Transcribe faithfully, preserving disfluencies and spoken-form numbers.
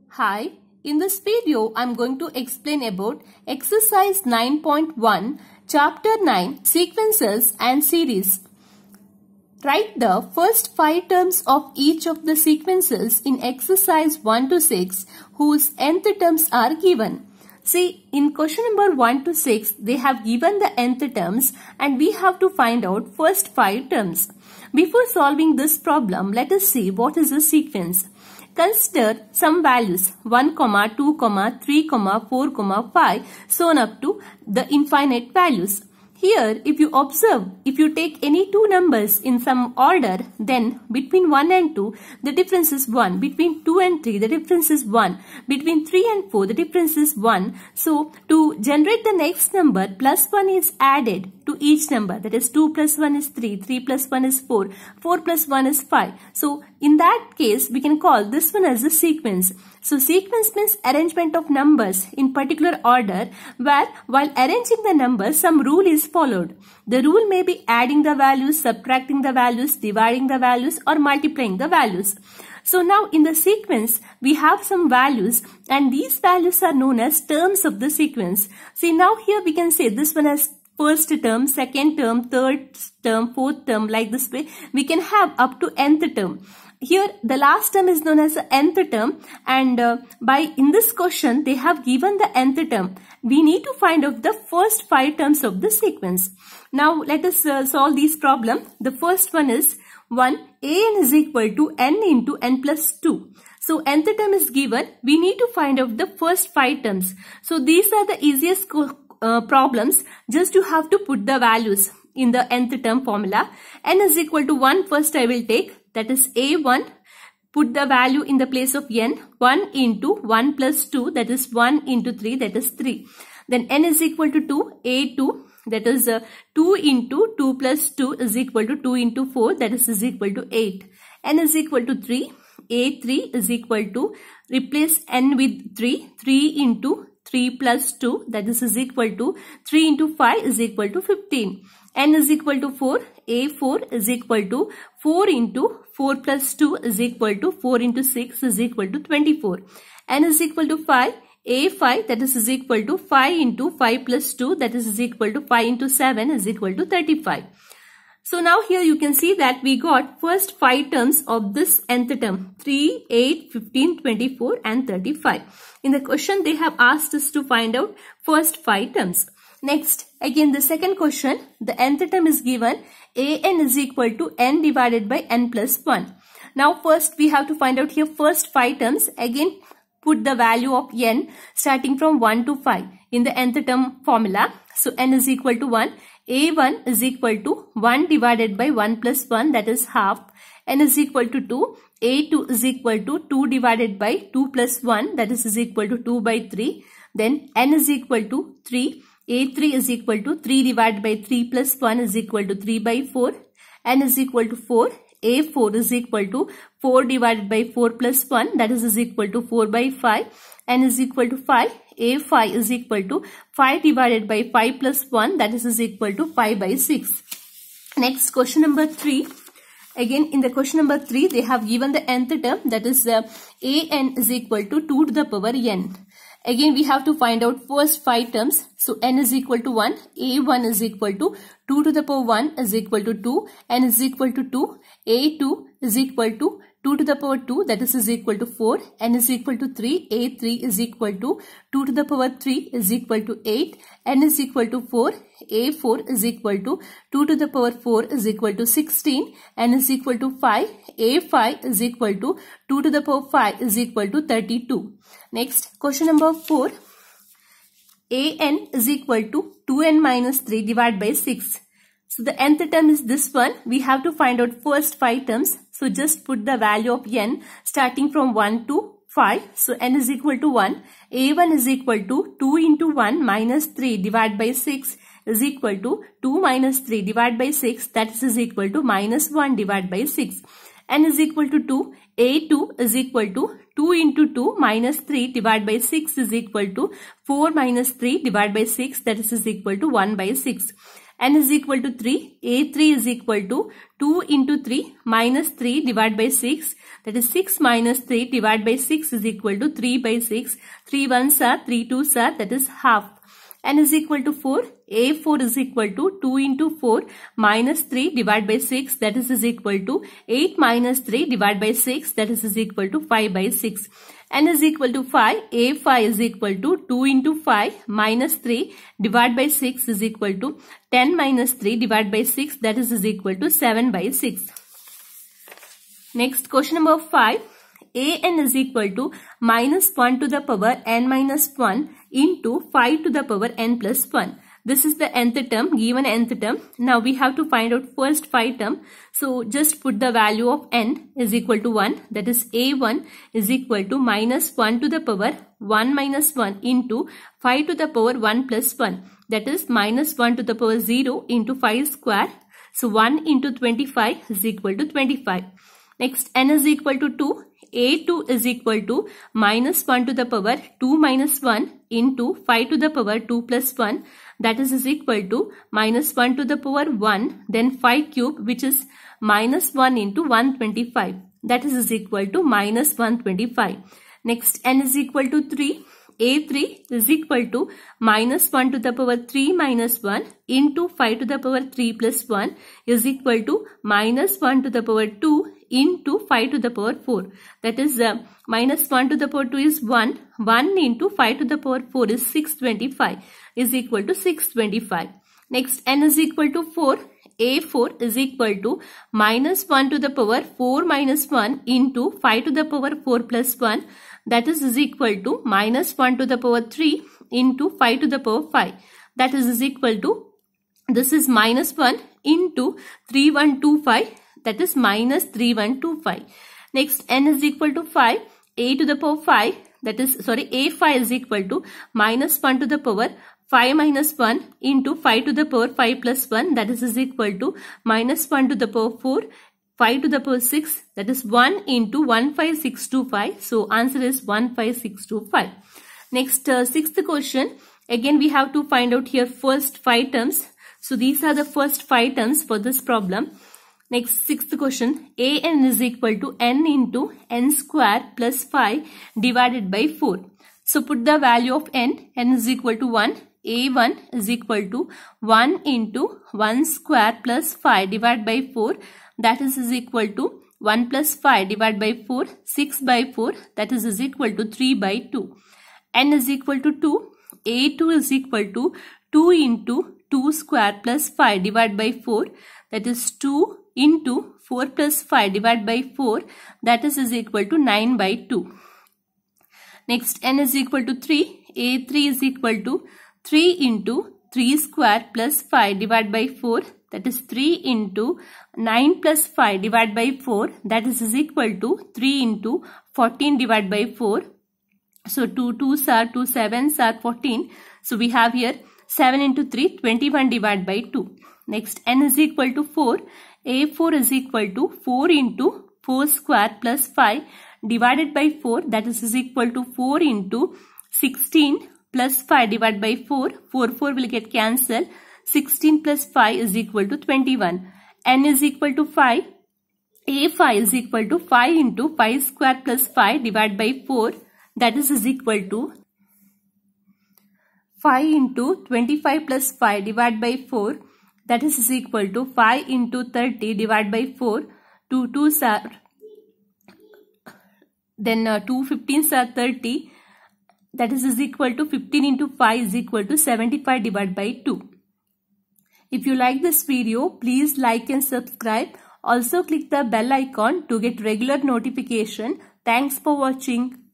Hi, in this video I am going to explain about exercise nine point one, chapter nine, sequences and series. Write the first five terms of each of the sequences in exercise one to six whose nth terms are given. See, in question number one to six, they have given the nth terms and we have to find out first five terms. Before solving this problem, let us see what is the sequence. Consider some values one, two, three, four, five, so on up to the infinite values. Here, if you observe, if you take any two numbers in some order, then between one and two, the difference is one. Between two and three, the difference is one. Between three and four, the difference is one. So, to generate the next number, plus one is added to each number. That is, two plus one is three, three plus one is four, four plus one is five. So, in that case, we can call this one as a sequence. So, sequence means arrangement of numbers in particular order where while arranging the numbers, some rule is followed. The rule may be adding the values, subtracting the values, dividing the values or multiplying the values. So, now in the sequence, we have some values and these values are known as terms of the sequence. See, now here we can say this one has first term, second term, third term, fourth term, like this way. We can have up to nth term. Here, the last term is known as the nth term and uh, by in this question, they have given the nth term. We need to find out the first five terms of the sequence. Now, let us uh, solve this problem. The first one is one, an is equal to n into n plus two. So, nth term is given. We need to find out the first five terms. So, these are the easiest uh, problems. Just you have to put the values in the nth term formula. N is equal to one. First, I will take. That is a one, put the value in the place of n, one into one plus two, that is one into three, that is three. Then n is equal to two, a two, that is uh, two into two plus two is equal to two into four, that is, is equal to eight. N is equal to three, a three is equal to, replace n with three, three into three plus two, that is, is equal to, three into five is equal to fifteen. N is equal to four, a four is equal to four into four plus two is equal to four into six is equal to twenty-four. N is equal to five, a five, that is, is equal to five into five plus two, that is, is equal to five into seven is equal to thirty-five. So now here you can see that we got first five terms of this nth term, three, eight, fifteen, twenty-four and thirty-five. In the question they have asked us to find out first five terms. Next, again the second question, the nth term is given, an is equal to n divided by n plus one. Now first we have to find out here first five terms. Again put the value of n starting from one to five in the nth term formula. So n is equal to one, a one is equal to one divided by one plus one, that is half. N is equal to two, a two is equal to two divided by two plus one, that is, is equal to two by three. Then n is equal to three. a three is equal to three divided by three plus one is equal to three by four. N is equal to four. a four is equal to four divided by four plus one, that is, is equal to four by five. N is equal to five. a five is equal to five divided by five plus one, that is, is equal to five by six. Next, question number three. Again, in the question number three, they have given the nth term, that is, uh, an is equal to two to the power n. Again, we have to find out first five terms. So, n is equal to one, a one is equal to two to the power one is equal to two, n is equal to two, a two is equal to two to the power two, that is, is equal to four, n is equal to three, a three is equal to two to the power three is equal to eight, n is equal to four, a four is equal to two to the power four is equal to sixteen, n is equal to five, a five is equal to two to the power five is equal to thirty-two. Next, question number four. an is equal to two n minus three divided by six. So, the nth term is this one. We have to find out first five terms. So, just put the value of n starting from one to five. So, n is equal to one. a one is equal to two into one minus three divided by six is equal to two minus three divided by six, that is equal to minus one divided by six. N is equal to two. a two is equal to two into two minus three divided by six is equal to four minus three divided by six, that is, is equal to one by six. n is equal to three. A three is equal to two into three minus three divided by six. That is six minus three divided by six is equal to three by six. three ones are, three twos are, that is half. N is equal to four. A four is equal to two into four minus three divided by six, that is, is equal to eight minus three divided by six, that is, is equal to five by six. N is equal to five. A five is equal to two into five minus three divided by six is equal to ten minus three divided by six, that is, is equal to seven by six. Next, question number five. A n is equal to minus one to the power n minus one into five to the power n plus one. This is the nth term, given nth term. Now we have to find out first five term. So just put the value of n is equal to one. That is a one is equal to minus one to the power one minus one into five to the power one plus one. That is minus one to the power zero into five square. So one into twenty-five is equal to twenty-five. Next, n is equal to two. A two is equal to minus one to the power two minus one into five to the power two plus one, that is, is equal to minus one to the power one, then five cube, which is minus one into one hundred twenty-five, that is, is equal to minus one hundred twenty-five. Next, n is equal to three. A three is equal to minus one to the power three minus one into five to the power three plus one is equal to minus one to the power two into five to the power four. That is, uh, minus one to the power two is one. one into five to the power four is six hundred twenty-five is equal to six hundred twenty-five. Next, n is equal to four. A four is equal to minus one to the power four minus one into five to the power four plus one, that is, is equal to minus one to the power three into five to the power five, that is, is equal to, this is minus one into three one two five, that is minus three one two five. Next, n is equal to five. A to the power five, that is, sorry, a five is equal to minus one to the power five minus one into five to the power five plus one, that is, is equal to minus one to the power four, five to the power six, that is one into one five six two five. So answer is one five six two five. Next, uh, sixth question. Again, we have to find out here first five terms. So these are the first five terms for this problem. Next, sixth question. A n is equal to n into n square plus five divided by four. So put the value of n. N is equal to one. A one is equal to one into one square plus five divided by four. That is, is equal to one plus five divided by four. six by four. That is, is equal to three by two. N is equal to two. A two is equal to two into two square plus five divided by four. That is two into four plus five divided by four. That is, is equal to nine by two. Next, n is equal to three. A three is equal to three into three square plus five divided by four. That is three into nine plus five divided by four. That is, is equal to three into fourteen divided by four. So two twos are two, sevens are fourteen. So we have here seven into three, twenty-one divided by two. Next, n is equal to four. A four is equal to four into four square plus five divided by four. That is, is equal to four into sixteen plus five divided by four. four, four will get cancelled. sixteen plus five is equal to twenty-one. N is equal to five. A five is equal to five into five square plus five divided by four. That is, is equal to five into twenty-five plus five divided by four. That is, is equal to five into thirty divided by four. two twos are, then uh, two fifteens are thirty. That is, is equal to fifteen into five is equal to seventy-five divided by two. If you like this video, please like and subscribe. Also click the bell icon to get regular notification. Thanks for watching.